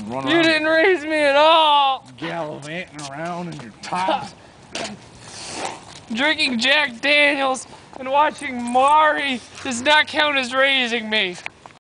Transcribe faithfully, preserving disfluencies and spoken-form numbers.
and run You around. didn't raise me at all. Gallivanting around in your tops. Drinking Jack Daniels and watching Maury does not count as raising me.